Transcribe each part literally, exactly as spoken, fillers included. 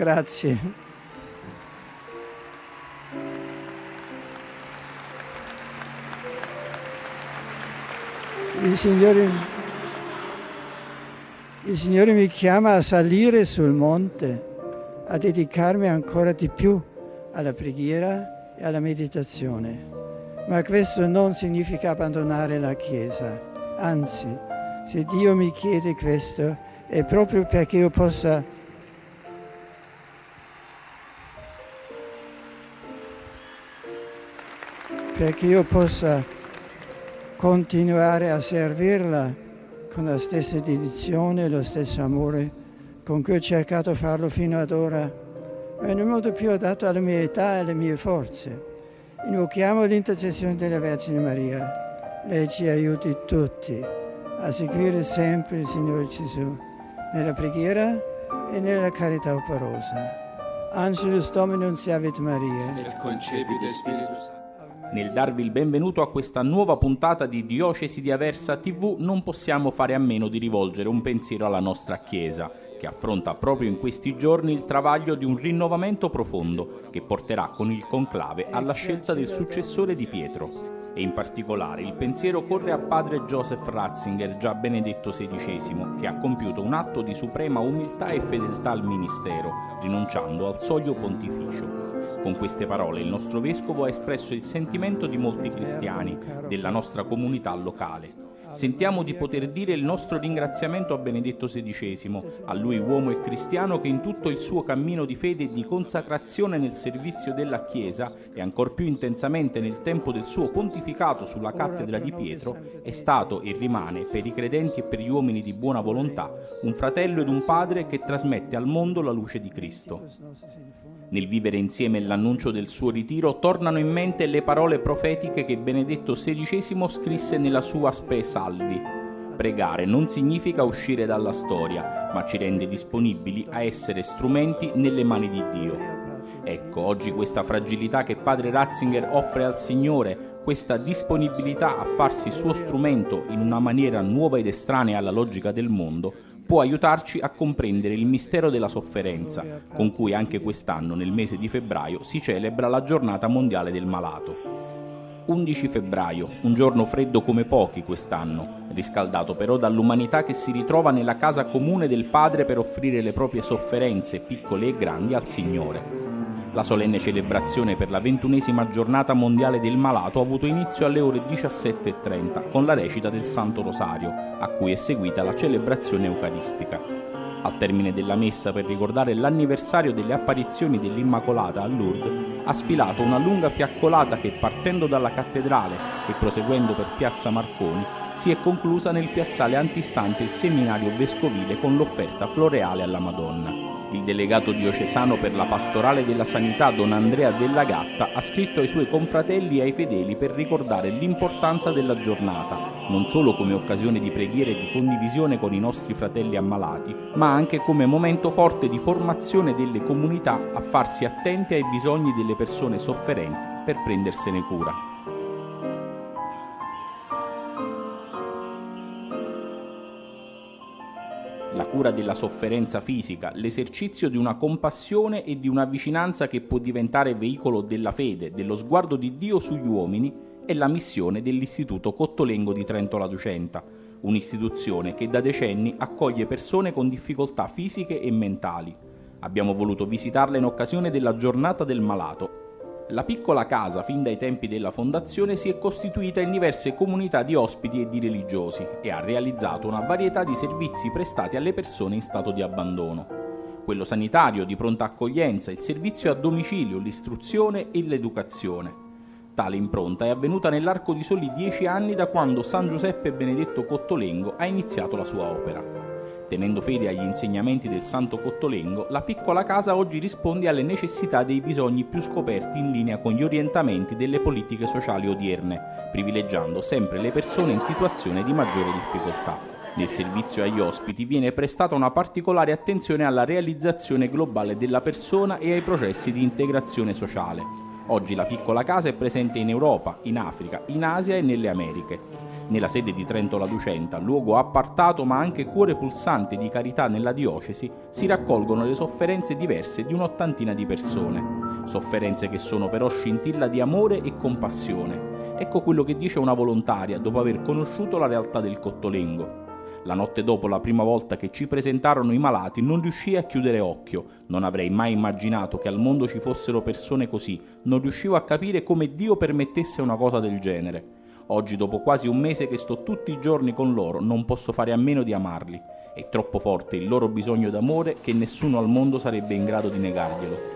grazie. Il Signore, il Signore mi chiama a salire sul monte, a dedicarmi ancora di più alla preghiera e alla meditazione. Ma questo non significa abbandonare la Chiesa. Anzi, se Dio mi chiede questo, è proprio perché io possa perché io possa continuare a servirla con la stessa dedizione e lo stesso amore con cui ho cercato di farlo fino ad ora, ma in un modo più adatto alla mia età e alle mie forze. Invochiamo l'intercessione della Vergine Maria. Lei ci aiuti tutti a seguire sempre il Signore Gesù nella preghiera e nella carità operosa. Angelus Dominum Siavit Maria. Nel concepite Spiritu Santo. Nel darvi il benvenuto a questa nuova puntata di Diocesi di Aversa tivù non possiamo fare a meno di rivolgere un pensiero alla nostra Chiesa, che affronta proprio in questi giorni il travaglio di un rinnovamento profondo che porterà con il conclave alla scelta del successore di Pietro. E in particolare il pensiero corre a padre Joseph Ratzinger, già Benedetto sedicesimo, che ha compiuto un atto di suprema umiltà e fedeltà al ministero, rinunciando al soglio pontificio. Con queste parole il nostro Vescovo ha espresso il sentimento di molti cristiani, della nostra comunità locale. Sentiamo di poter dire il nostro ringraziamento a Benedetto sedicesimo, a lui uomo e cristiano che in tutto il suo cammino di fede e di consacrazione nel servizio della Chiesa e ancor più intensamente nel tempo del suo pontificato sulla cattedra di Pietro è stato e rimane per i credenti e per gli uomini di buona volontà un fratello ed un padre che trasmette al mondo la luce di Cristo. Nel vivere insieme l'annuncio del suo ritiro tornano in mente le parole profetiche che Benedetto sedicesimo scrisse nella sua Spe Salvi. Pregare non significa uscire dalla storia, ma ci rende disponibili a essere strumenti nelle mani di Dio. Ecco, oggi questa fragilità che padre Ratzinger offre al Signore, questa disponibilità a farsi suo strumento in una maniera nuova ed estranea alla logica del mondo, può aiutarci a comprendere il mistero della sofferenza, con cui anche quest'anno, nel mese di febbraio, si celebra la Giornata Mondiale del Malato. undici febbraio, un giorno freddo come pochi quest'anno, riscaldato però dall'umanità che si ritrova nella casa comune del Padre per offrire le proprie sofferenze, piccole e grandi, al Signore. La solenne celebrazione per la ventunesima giornata mondiale del malato ha avuto inizio alle ore diciassette e trenta con la recita del Santo Rosario, a cui è seguita la celebrazione eucaristica. Al termine della messa, per ricordare l'anniversario delle apparizioni dell'Immacolata a Lourdes, ha sfilato una lunga fiaccolata che, partendo dalla cattedrale e proseguendo per Piazza Marconi, si è conclusa nel piazzale antistante il seminario vescovile con l'offerta floreale alla Madonna. Il delegato diocesano per la pastorale della sanità Don Andrea Della Gatta ha scritto ai suoi confratelli e ai fedeli per ricordare l'importanza della giornata, non solo come occasione di preghiera e di condivisione con i nostri fratelli ammalati, ma anche come momento forte di formazione delle comunità a farsi attente ai bisogni delle persone sofferenti per prendersene cura. La cura della sofferenza fisica, l'esercizio di una compassione e di una vicinanza che può diventare veicolo della fede, dello sguardo di Dio sugli uomini, è la missione dell'Istituto Cottolengo di Trento La Ducenta, un'istituzione che da decenni accoglie persone con difficoltà fisiche e mentali. Abbiamo voluto visitarla in occasione della Giornata del Malato. La piccola casa, fin dai tempi della fondazione, si è costituita in diverse comunità di ospiti e di religiosi e ha realizzato una varietà di servizi prestati alle persone in stato di abbandono. Quello sanitario, di pronta accoglienza, il servizio a domicilio, l'istruzione e l'educazione. Tale impronta è avvenuta nell'arco di soli dieci anni da quando San Giuseppe Benedetto Cottolengo ha iniziato la sua opera. Tenendo fede agli insegnamenti del Santo Cottolengo, la piccola casa oggi risponde alle necessità dei bisogni più scoperti in linea con gli orientamenti delle politiche sociali odierne, privilegiando sempre le persone in situazione di maggiore difficoltà. Nel servizio agli ospiti viene prestata una particolare attenzione alla realizzazione globale della persona e ai processi di integrazione sociale. Oggi la piccola casa è presente in Europa, in Africa, in Asia e nelle Americhe. Nella sede di Trento La Ducenta, luogo appartato ma anche cuore pulsante di carità nella diocesi, si raccolgono le sofferenze diverse di un'ottantina di persone. Sofferenze che sono però scintilla di amore e compassione. Ecco quello che dice una volontaria dopo aver conosciuto la realtà del Cottolengo. La notte dopo la prima volta che ci presentarono i malati non riuscii a chiudere occhio, non avrei mai immaginato che al mondo ci fossero persone così, non riuscivo a capire come Dio permettesse una cosa del genere. Oggi, dopo quasi un mese che sto tutti i giorni con loro, non posso fare a meno di amarli. È troppo forte il loro bisogno d'amore che nessuno al mondo sarebbe in grado di negarglielo.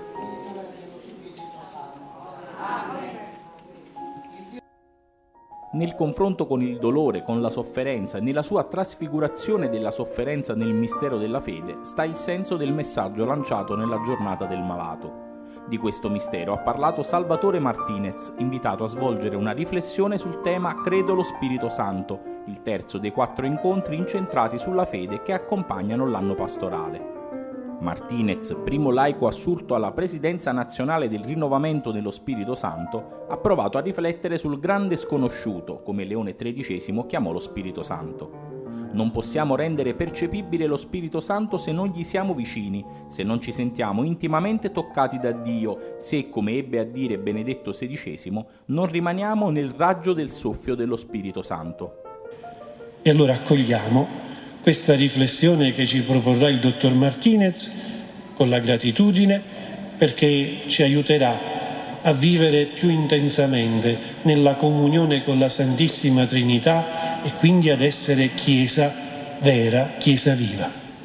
Nel confronto con il dolore, con la sofferenza, nella sua trasfigurazione della sofferenza nel mistero della fede, sta il senso del messaggio lanciato nella giornata del malato. Di questo mistero ha parlato Salvatore Martinez, invitato a svolgere una riflessione sul tema Credo lo Spirito Santo, il terzo dei quattro incontri incentrati sulla fede che accompagnano l'anno pastorale. Martinez, primo laico assurto alla presidenza nazionale del rinnovamento dello Spirito Santo, ha provato a riflettere sul grande sconosciuto, come Leone tredicesimo chiamò lo Spirito Santo. Non possiamo rendere percepibile lo Spirito Santo se non gli siamo vicini, se non ci sentiamo intimamente toccati da Dio, se, come ebbe a dire Benedetto sedicesimo, non rimaniamo nel raggio del soffio dello Spirito Santo. E allora accogliamo questa riflessione che ci proporrà il dottor Martinez con la gratitudine, perché ci aiuterà a vivere più intensamente nella comunione con la Santissima Trinità e quindi ad essere Chiesa vera, Chiesa viva.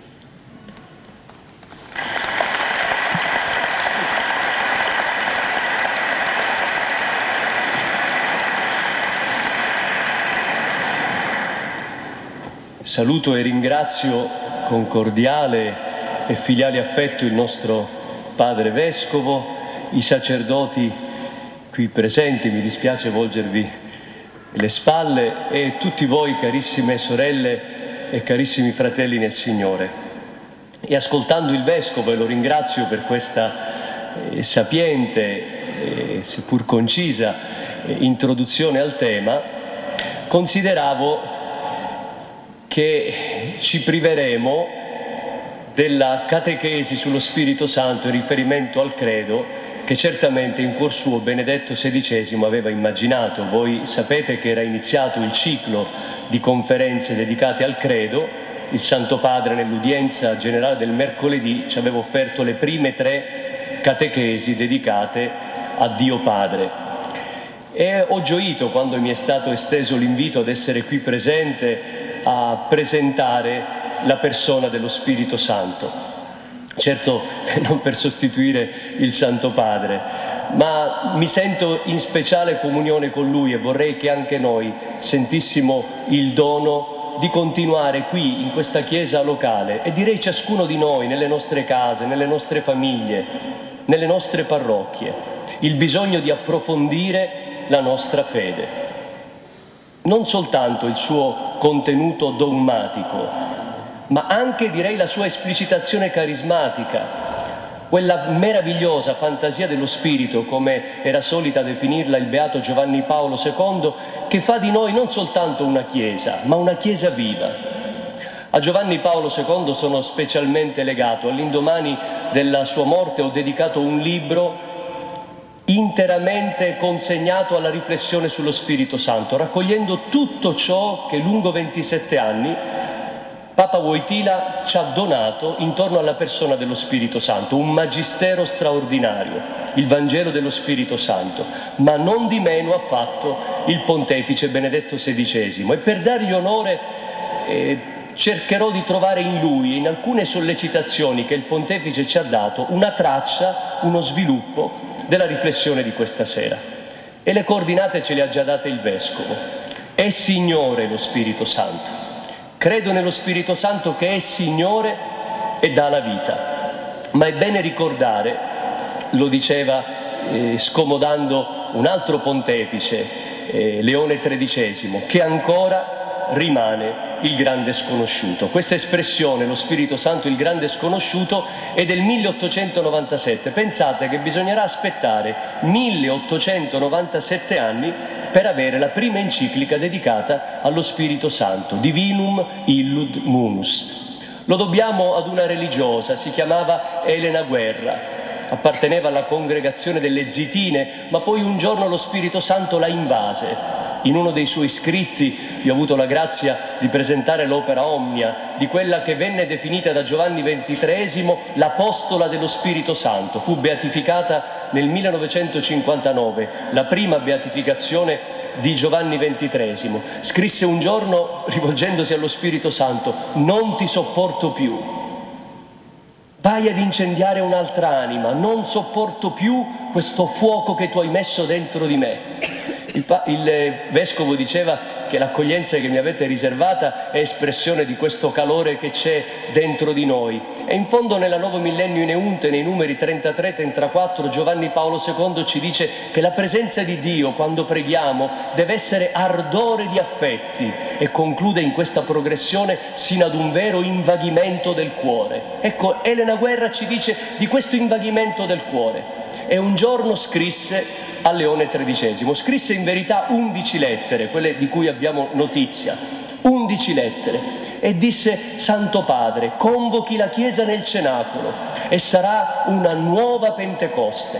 Saluto e ringrazio con cordiale e filiale affetto il nostro Padre Vescovo, i sacerdoti qui presenti, mi dispiace volgervi le spalle, e tutti voi carissime sorelle e carissimi fratelli nel Signore. E ascoltando il Vescovo, e lo ringrazio per questa eh, sapiente, eh, seppur concisa, eh, introduzione al tema, consideravo che ci priveremo della catechesi sullo Spirito Santo in riferimento al credo che certamente in cuor suo Benedetto sedicesimo aveva immaginato. Voi sapete che era iniziato il ciclo di conferenze dedicate al credo. Il Santo Padre nell'udienza generale del mercoledì ci aveva offerto le prime tre catechesi dedicate a Dio Padre. E ho gioito quando mi è stato esteso l'invito ad essere qui presente a presentare la persona dello Spirito Santo. Certo, non per sostituire il Santo Padre, ma mi sento in speciale comunione con Lui e vorrei che anche noi sentissimo il dono di continuare qui, in questa Chiesa locale, e direi ciascuno di noi, nelle nostre case, nelle nostre famiglie, nelle nostre parrocchie, il bisogno di approfondire la nostra fede. Non soltanto il suo contenuto dogmatico, ma anche, direi, la sua esplicitazione carismatica, quella meravigliosa fantasia dello Spirito, come era solita definirla il Beato Giovanni Paolo secondo, che fa di noi non soltanto una Chiesa, ma una Chiesa viva. A Giovanni Paolo secondo sono specialmente legato. All'indomani della sua morte ho dedicato un libro interamente consegnato alla riflessione sullo Spirito Santo, raccogliendo tutto ciò che lungo ventisette anni Papa Wojtyla ci ha donato intorno alla persona dello Spirito Santo, un magistero straordinario, il Vangelo dello Spirito Santo, ma non di meno ha fatto il pontefice Benedetto sedicesimo. E per dargli onore eh, cercherò di trovare in lui, in alcune sollecitazioni che il pontefice ci ha dato, una traccia, uno sviluppo della riflessione di questa sera. E le coordinate ce le ha già date il Vescovo. È Signore lo Spirito Santo. Credo nello Spirito Santo che è Signore e dà la vita. Ma è bene ricordare, lo diceva eh, scomodando un altro pontefice, eh, Leone tredicesimo, che ancora rimane il grande sconosciuto. Questa espressione, lo Spirito Santo, il grande sconosciuto, è del milleottocentonovantasette. Pensate che bisognerà aspettare milleottocentonovantasette anni per avere la prima enciclica dedicata allo Spirito Santo, Divinum Illud Munus. Lo dobbiamo ad una religiosa, si chiamava Elena Guerra, apparteneva alla congregazione delle Zitine, ma poi un giorno lo Spirito Santo la invase. In uno dei suoi scritti io ho avuto la grazia di presentare l'opera Omnia, di quella che venne definita da Giovanni ventitreesimo l'apostola dello Spirito Santo. Fu beatificata nel millenovecentocinquantanove, la prima beatificazione di Giovanni ventitreesimo. Scrisse un giorno, rivolgendosi allo Spirito Santo: non ti sopporto più, vai ad incendiare un'altra anima, non sopporto più questo fuoco che tu hai messo dentro di me. Il, il Vescovo diceva che l'accoglienza che mi avete riservata è espressione di questo calore che c'è dentro di noi. E in fondo nella Nuovo Millennio in Eunte, nei numeri trentatré trentaquattro, Giovanni Paolo secondo ci dice che la presenza di Dio, quando preghiamo, deve essere ardore di affetti, e conclude in questa progressione sino ad un vero invaghimento del cuore. Ecco, Elena Guerra ci dice di questo invaghimento del cuore. E un giorno scrisse a Leone tredicesimo, scrisse in verità undici lettere, quelle di cui abbiamo notizia, undici lettere, e disse: Santo Padre, convochi la Chiesa nel cenacolo e sarà una nuova Pentecoste.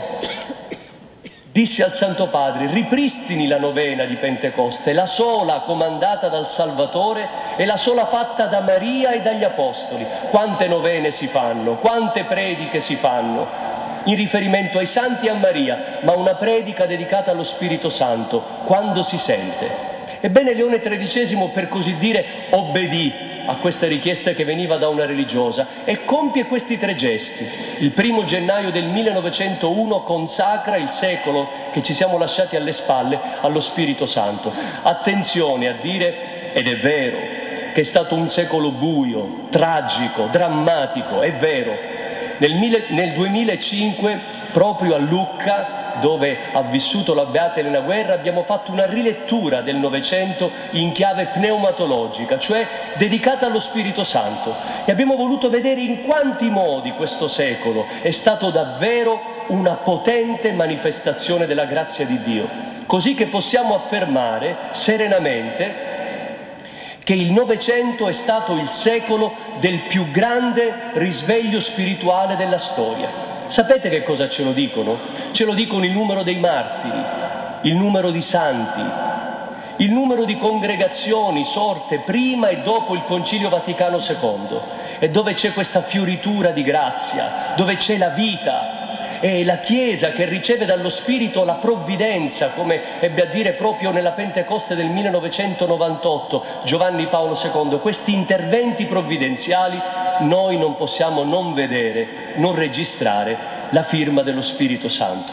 Disse al Santo Padre: ripristini la novena di Pentecoste, la sola comandata dal Salvatore e la sola fatta da Maria e dagli Apostoli. Quante novene si fanno, quante prediche si fanno in riferimento ai santi e a Maria, ma una predica dedicata allo Spirito Santo, quando si sente? Ebbene, Leone tredicesimo, per così dire, obbedì a questa richiesta che veniva da una religiosa e compie questi tre gesti. Il primo gennaio del millenovecentouno consacra il secolo che ci siamo lasciati alle spalle allo Spirito Santo. Attenzione a dire, ed è vero, che è stato un secolo buio, tragico, drammatico, è vero. Nel, mille, nel duemilacinque, proprio a Lucca, dove ha vissuto la Beata Elena Guerra, abbiamo fatto una rilettura del Novecento in chiave pneumatologica, cioè dedicata allo Spirito Santo, e abbiamo voluto vedere in quanti modi questo secolo è stato davvero una potente manifestazione della grazia di Dio, così che possiamo affermare serenamente che il Novecento è stato il secolo del più grande risveglio spirituale della storia. Sapete che cosa ce lo dicono? Ce lo dicono il numero dei martiri, il numero di santi, il numero di congregazioni sorte prima e dopo il Concilio Vaticano secondo, e dove c'è questa fioritura di grazia, dove c'è la vita. È la Chiesa che riceve dallo Spirito la provvidenza, come ebbe a dire proprio nella Pentecoste del millenovecentonovantotto Giovanni Paolo secondo. Questi interventi provvidenziali noi non possiamo non vedere, non registrare la firma dello Spirito Santo.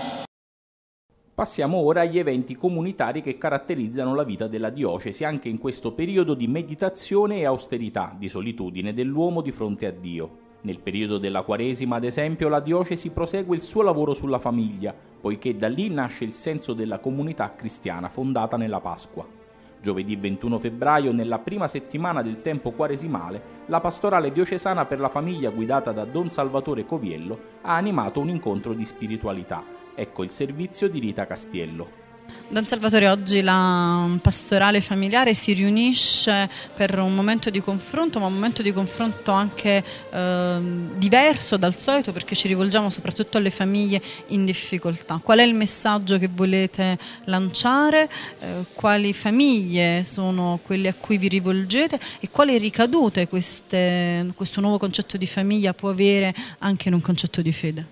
Passiamo ora agli eventi comunitari che caratterizzano la vita della diocesi anche in questo periodo di meditazione e austerità, di solitudine dell'uomo di fronte a Dio. Nel periodo della Quaresima, ad esempio, la diocesi prosegue il suo lavoro sulla famiglia, poiché da lì nasce il senso della comunità cristiana fondata nella Pasqua. Giovedì ventuno febbraio, nella prima settimana del tempo quaresimale, la pastorale diocesana per la famiglia guidata da Don Salvatore Coviello ha animato un incontro di spiritualità. Ecco il servizio di Rita Castiello. Don Salvatore, oggi la pastorale familiare si riunisce per un momento di confronto, ma un momento di confronto anche eh, diverso dal solito, perché ci rivolgiamo soprattutto alle famiglie in difficoltà. Qual è il messaggio che volete lanciare? Eh, quali famiglie sono quelle a cui vi rivolgete e quali ricadute queste, questo nuovo concetto di famiglia può avere anche in un concetto di fede?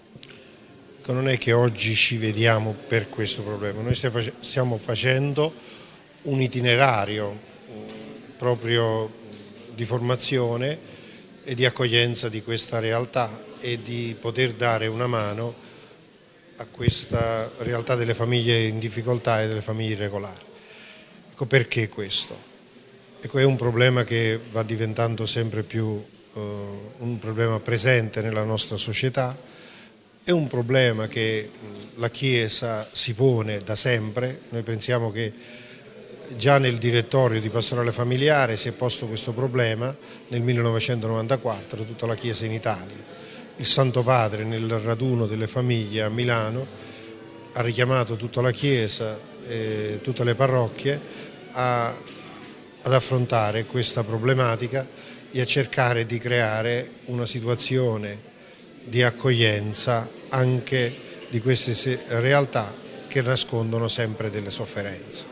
Non è che oggi ci vediamo per questo problema, noi stiamo facendo un itinerario proprio di formazione e di accoglienza di questa realtà e di poter dare una mano a questa realtà delle famiglie in difficoltà e delle famiglie irregolari. Ecco perché questo. Ecco, è un problema che va diventando sempre più eh, un problema presente nella nostra società. È un problema che la Chiesa si pone da sempre. Noi pensiamo che già nel direttorio di pastorale familiare si è posto questo problema nel millenovecentonovantaquattro, tutta la Chiesa in Italia. Il Santo Padre nel raduno delle famiglie a Milano ha richiamato tutta la Chiesa e tutte le parrocchie a, ad affrontare questa problematica e a cercare di creare una situazione di accoglienza anche di queste realtà che nascondono sempre delle sofferenze.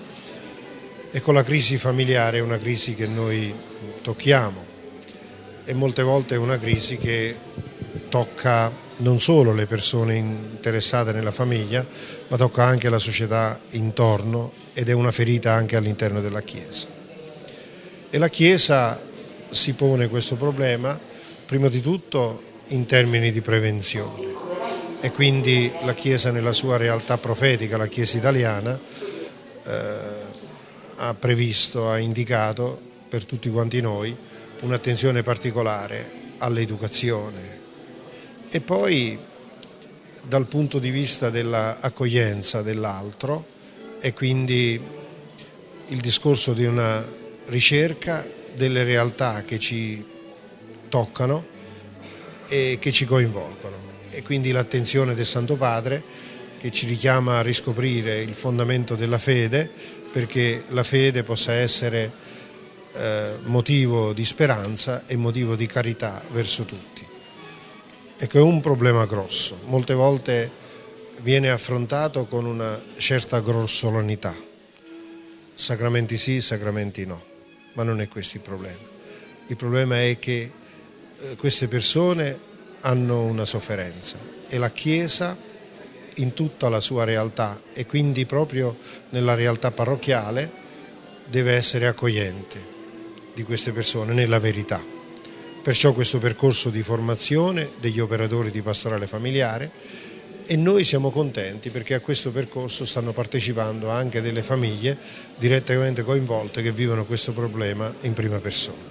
Ecco, la crisi familiare è una crisi che noi tocchiamo e molte volte è una crisi che tocca non solo le persone interessate nella famiglia, ma tocca anche la società intorno ed è una ferita anche all'interno della Chiesa. E la Chiesa si pone questo problema prima di tutto in termini di prevenzione e quindi la Chiesa nella sua realtà profetica, la Chiesa italiana, eh, ha previsto, ha indicato per tutti quanti noi un'attenzione particolare all'educazione e poi dal punto di vista dell'accoglienza dell'altro e quindi il discorso di una ricerca delle realtà che ci toccano e che ci coinvolgono e quindi l'attenzione del Santo Padre che ci richiama a riscoprire il fondamento della fede perché la fede possa essere eh, motivo di speranza e motivo di carità verso tutti. Ecco, è un problema grosso, molte volte viene affrontato con una certa grossolanità, sacramenti sì, sacramenti no. Ma non è questo il problema. Il problema è che queste persone hanno una sofferenza e la Chiesa in tutta la sua realtà e quindi proprio nella realtà parrocchiale deve essere accogliente di queste persone nella verità. Perciò questo percorso di formazione degli operatori di pastorale familiare e noi siamo contenti perché a questo percorso stanno partecipando anche delle famiglie direttamente coinvolte che vivono questo problema in prima persona.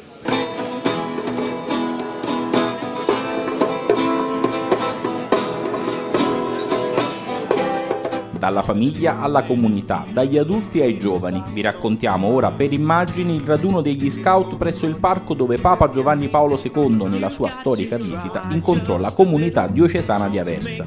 Dalla famiglia alla comunità, dagli adulti ai giovani, vi raccontiamo ora per immagini il raduno degli scout presso il parco dove Papa Giovanni Paolo secondo, nella sua storica visita, incontrò la comunità diocesana di Aversa.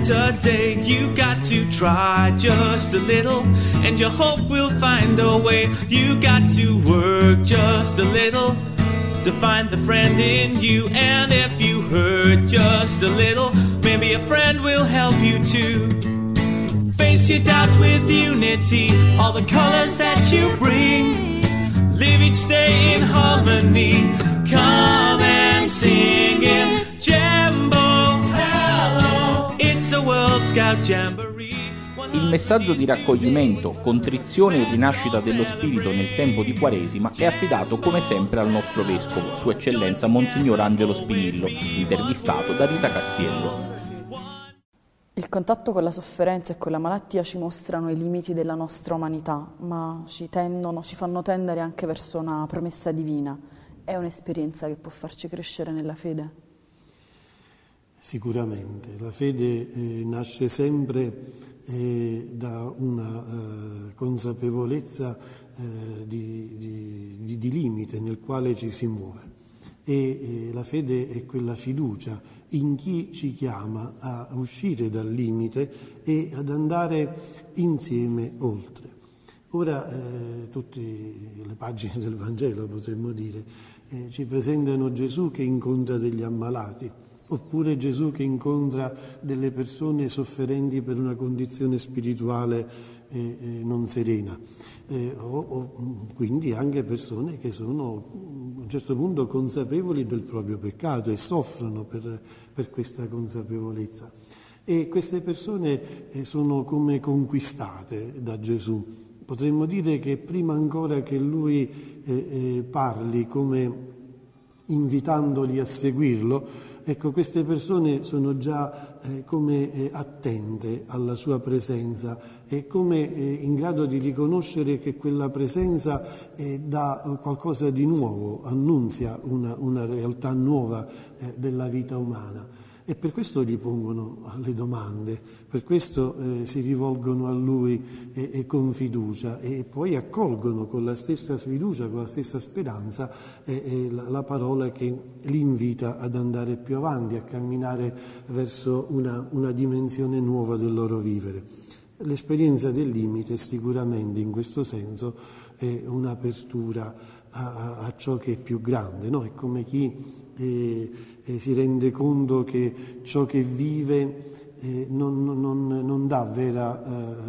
To find the friend in you, and if you hurt just a little, maybe a friend will help you too. Face your doubt with unity, all the colors that you bring. Live each day in harmony, come and sing in Jambo. Hello, it's a World Scout Jamboree. Il messaggio di raccoglimento, contrizione e rinascita dello spirito nel tempo di Quaresima è affidato come sempre al nostro vescovo, Sua Eccellenza Monsignor Angelo Spinillo, intervistato da Rita Castiello. Il contatto con la sofferenza e con la malattia ci mostrano i limiti della nostra umanità, ma ci tendono, ci fanno tendere anche verso una promessa divina. È un'esperienza che può farci crescere nella fede? Sicuramente. La fede eh, nasce sempre eh, da una eh, consapevolezza eh, di, di, di limite nel quale ci si muove. E eh, la fede è quella fiducia in chi ci chiama a uscire dal limite e ad andare insieme oltre. Ora eh, tutte le pagine del Vangelo, potremmo dire, eh, ci presentano Gesù che incontra degli ammalati, oppure Gesù che incontra delle persone sofferenti per una condizione spirituale eh, eh, non serena, eh, o, o quindi anche persone che sono a un certo punto consapevoli del proprio peccato e soffrono per, per questa consapevolezza. E queste persone eh, sono come conquistate da Gesù. Potremmo dire che prima ancora che Lui eh, eh, parli come invitandoli a seguirlo, ecco, queste persone sono già eh, come eh, attente alla sua presenza e come eh, in grado di riconoscere che quella presenza eh, dà qualcosa di nuovo, annunzia una, una realtà nuova eh, della vita umana. E per questo gli pongono le domande, per questo eh, si rivolgono a Lui e, e con fiducia, e poi accolgono con la stessa fiducia, con la stessa speranza eh, eh, la, la parola che li invita ad andare più avanti, a camminare verso una, una dimensione nuova del loro vivere. L'esperienza del limite sicuramente in questo senso è un'apertura a, a, a ciò che è più grande, no? È come chi eh, eh, si rende conto che ciò che vive eh, non, non, non dà vera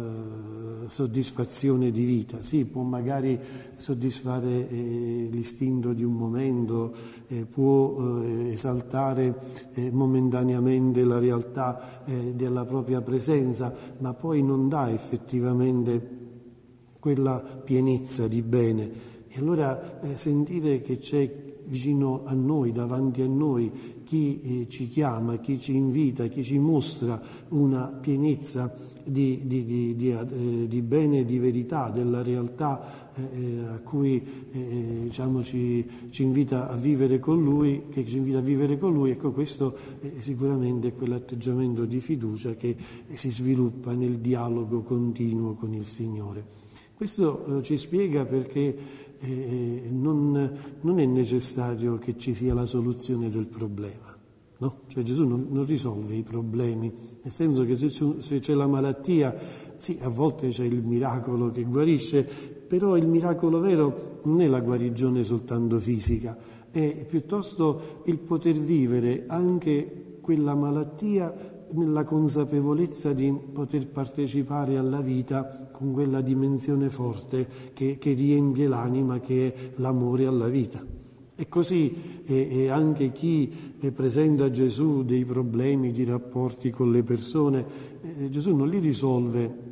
eh, soddisfazione di vita. Sì, può magari soddisfare eh, l'istinto di un momento, eh, può eh, esaltare eh, momentaneamente la realtà eh, della propria presenza, ma poi non dà effettivamente quella pienezza di bene. E allora eh, sentire che c'è vicino a noi, davanti a noi, chi eh, ci chiama, chi ci invita, chi ci mostra una pienezza di, di, di, di, eh, di bene, di verità, della realtà eh, a cui eh, diciamo, ci, ci invita a vivere con Lui, che ci invita a vivere con Lui, ecco, questo eh, sicuramente è quell'atteggiamento di fiducia che eh, si sviluppa nel dialogo continuo con il Signore. Questo eh, ci spiega perché Eh, non, non è necessario che ci sia la soluzione del problema, no? Cioè Gesù non, non risolve i problemi, nel senso che se, se c'è la malattia, sì, a volte c'è il miracolo che guarisce, però il miracolo vero non è la guarigione soltanto fisica, è piuttosto il poter vivere anche quella malattia nella consapevolezza di poter partecipare alla vita con quella dimensione forte che, che riempie l'anima, che è l'amore alla vita. E così e, e anche chi presenta a Gesù dei problemi di rapporti con le persone, eh, Gesù non li risolve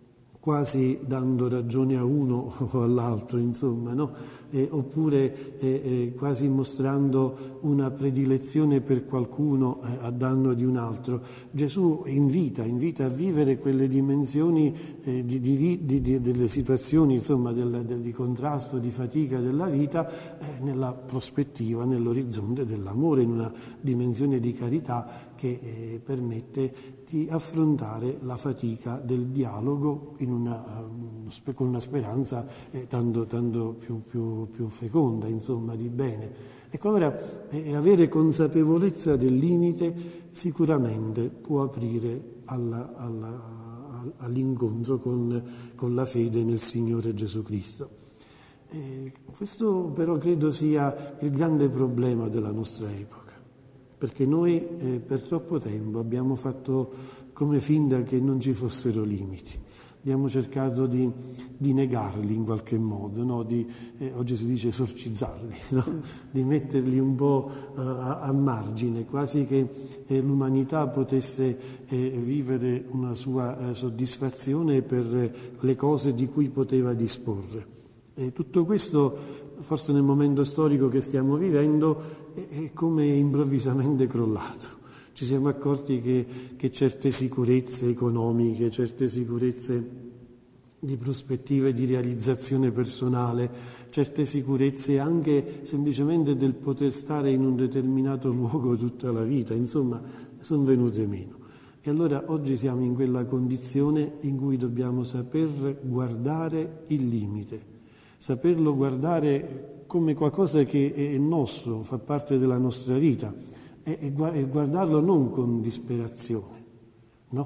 quasi dando ragione a uno o all'altro, insomma, no? Eh, oppure eh, eh, quasi mostrando una predilezione per qualcuno eh, a danno di un altro. Gesù invita, invita a vivere quelle dimensioni eh, di, di, di, di, delle situazioni, insomma, del, del, di contrasto, di fatica della vita, eh, nella prospettiva, nell'orizzonte dell'amore, in una dimensione di carità che eh, permette di affrontare la fatica del dialogo in una, con una speranza eh, tanto, tanto più, più, più feconda, insomma, di bene. Ecco, allora eh, avere consapevolezza del limite sicuramente può aprire alla, alla, all'incontro con, con la fede nel Signore Gesù Cristo. Eh, questo però credo sia il grande problema della nostra epoca. Perché noi eh, per troppo tempo abbiamo fatto come finta che non ci fossero limiti, abbiamo cercato di, di negarli in qualche modo, no? di, eh, oggi si dice esorcizzarli, no? Di metterli un po' uh, a, a margine, quasi che eh, l'umanità potesse eh, vivere una sua eh, soddisfazione per eh, le cose di cui poteva disporre. E tutto questo, forse nel momento storico che stiamo vivendo, è come improvvisamente crollato. Ci siamo accorti che, che certe sicurezze economiche, certe sicurezze di prospettive di realizzazione personale, certe sicurezze anche semplicemente del poter stare in un determinato luogo tutta la vita, insomma, sono venute meno. E allora oggi siamo in quella condizione in cui dobbiamo saper guardare il limite, saperlo guardare come qualcosa che è nostro, fa parte della nostra vita, e, e guardarlo non con disperazione, no?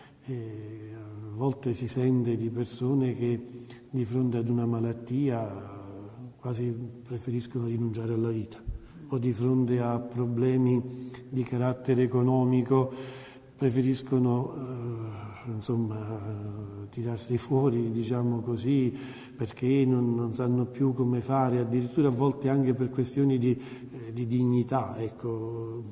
E a volte si sente di persone che di fronte ad una malattia quasi preferiscono rinunciare alla vita, o di fronte a problemi di carattere economico preferiscono eh, insomma tirarsi fuori, diciamo così, perché non, non sanno più come fare, addirittura a volte anche per questioni di, eh, di dignità, ecco.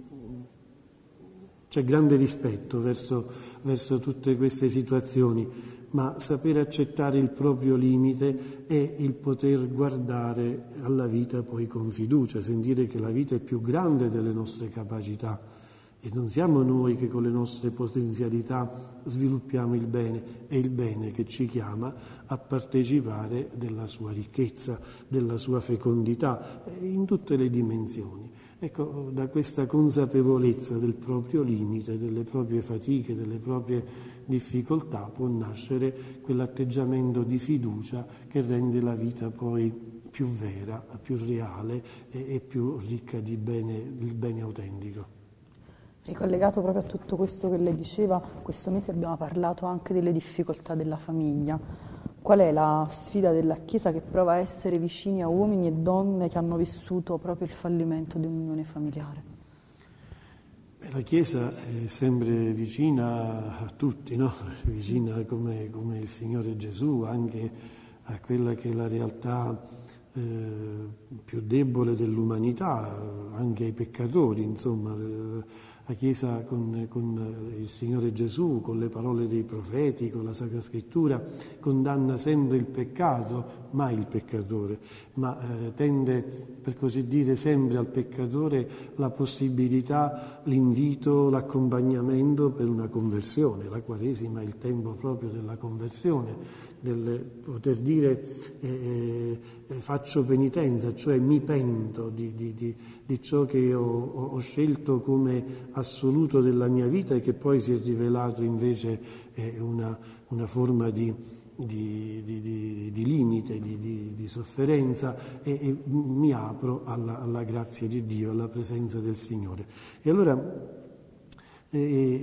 C'è grande rispetto verso, verso tutte queste situazioni, ma saper accettare il proprio limite è il poter guardare alla vita poi con fiducia, sentire che la vita è più grande delle nostre capacità. E non siamo noi che con le nostre potenzialità sviluppiamo il bene, è il bene che ci chiama a partecipare della sua ricchezza, della sua fecondità, in tutte le dimensioni. Ecco, da questa consapevolezza del proprio limite, delle proprie fatiche, delle proprie difficoltà può nascere quell'atteggiamento di fiducia che rende la vita poi più vera, più reale e, e più ricca di bene, il bene autentico. Ricollegato proprio a tutto questo che lei diceva, questo mese abbiamo parlato anche delle difficoltà della famiglia. Qual è la sfida della Chiesa che prova a essere vicini a uomini e donne che hanno vissuto proprio il fallimento di un'unione familiare? Beh, la Chiesa è sempre vicina a tutti, no? Vicina come, come il Signore Gesù, anche a quella che è la realtà eh, più debole dell'umanità, anche ai peccatori, insomma. La Chiesa con, con il Signore Gesù, con le parole dei profeti, con la Sacra Scrittura, condanna sempre il peccato, mai il peccatore, ma eh, tende, per così dire, sempre al peccatore la possibilità, l'invito, l'accompagnamento per una conversione. La Quaresima è il tempo proprio della conversione, del poter dire eh, eh, faccio penitenza, cioè mi pento di, di, di, di ciò che ho, ho scelto come assoluto della mia vita e che poi si è rivelato invece eh, una, una forma di, di, di, di, di limite, di, di, di sofferenza e, e mi apro alla, alla grazia di Dio, alla presenza del Signore. E allora E,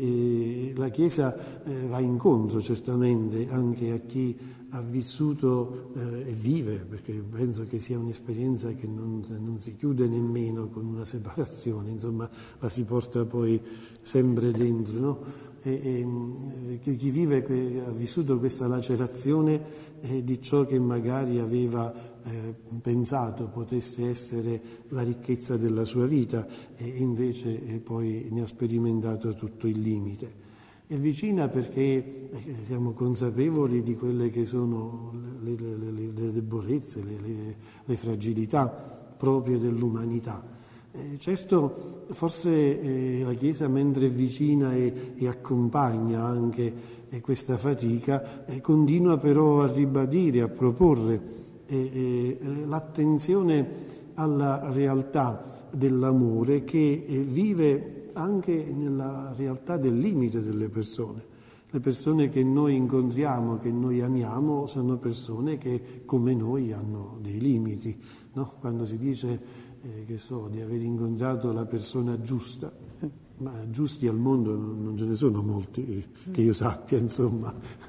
e, la Chiesa eh, va incontro certamente anche a chi ha vissuto eh, e vive, perché penso che sia un'esperienza che non, non si chiude nemmeno con una separazione, insomma la si porta poi sempre dentro, no? E, e, chi vive, ha vissuto questa lacerazione eh, di ciò che magari aveva eh, pensato potesse essere la ricchezza della sua vita e invece eh, poi ne ha sperimentato tutto il limite. È vicina perché eh, siamo consapevoli di quelle che sono le, le, le, le debolezze, le, le, le fragilità proprie dell'umanità. Eh, certo, forse eh, la Chiesa, mentre è vicina e, e accompagna anche eh, questa fatica, eh, continua però a ribadire, a proporre eh, eh, l'attenzione alla realtà dell'amore che eh, vive anche nella realtà del limite delle persone. Le persone che noi incontriamo, che noi amiamo, sono persone che come noi hanno dei limiti, no? Quando si dice Eh, che so, di aver incontrato la persona giusta, eh, ma giusti al mondo non, non ce ne sono molti, eh, che io sappia, insomma.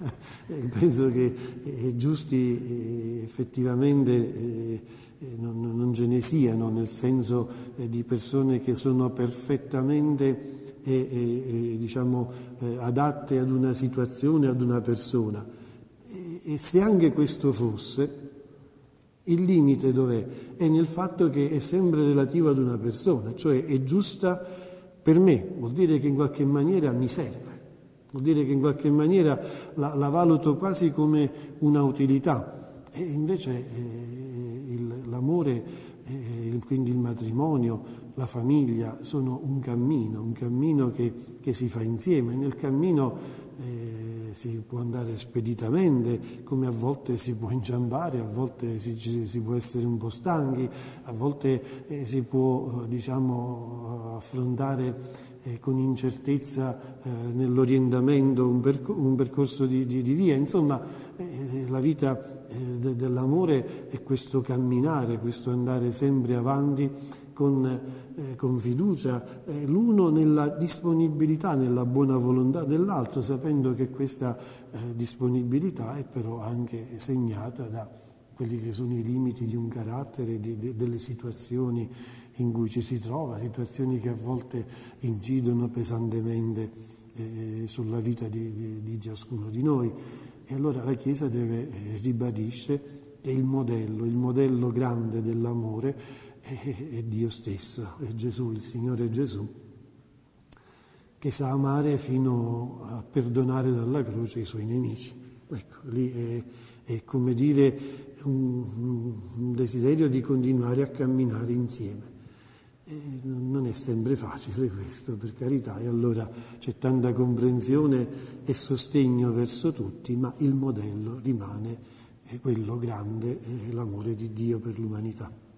eh, penso che eh, giusti eh, effettivamente eh, eh, non, non ce ne siano, nel senso eh, di persone che sono perfettamente eh, eh, diciamo, eh, adatte ad una situazione, ad una persona. E, e se anche questo fosse, il limite dov'è? È nel fatto che è sempre relativo ad una persona, cioè è giusta per me, vuol dire che in qualche maniera mi serve, vuol dire che in qualche maniera la, la valuto quasi come una utilità. E invece eh, il, l'amore, eh, quindi il matrimonio, la famiglia, sono un cammino, un cammino che, che si fa insieme. Nel cammino eh, si può andare speditamente, come a volte si può inciampare, a volte si, si può essere un po' stanchi, a volte eh, si può eh, diciamo, affrontare eh, con incertezza eh, nell'orientamento un, percor- un percorso di, di, di via. Insomma, eh, la vita eh, de- dell'amore è questo camminare, questo andare sempre avanti con, eh, con fiducia, eh, l'uno nella disponibilità, nella buona volontà dell'altro, sapendo che questa eh, disponibilità è però anche segnata da quelli che sono i limiti di un carattere, di, di, delle situazioni in cui ci si trova, situazioni che a volte incidono pesantemente eh, sulla vita di, di, di ciascuno di noi. E allora la Chiesa deve, eh, ribadisce che il modello, il modello grande dell'amore è Dio stesso, è Gesù, il Signore Gesù, che sa amare fino a perdonare dalla croce i suoi nemici. Ecco, lì è, è come dire un, un desiderio di continuare a camminare insieme. E non è sempre facile questo, per carità, e allora c'è tanta comprensione e sostegno verso tutti, ma il modello rimane quello grande, è l'amore di Dio per l'umanità.